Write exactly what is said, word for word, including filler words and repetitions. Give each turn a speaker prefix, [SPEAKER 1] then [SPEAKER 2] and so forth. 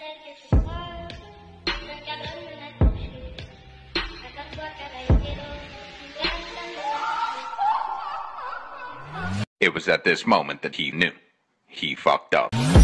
[SPEAKER 1] It was at this moment that he knew. He fucked up.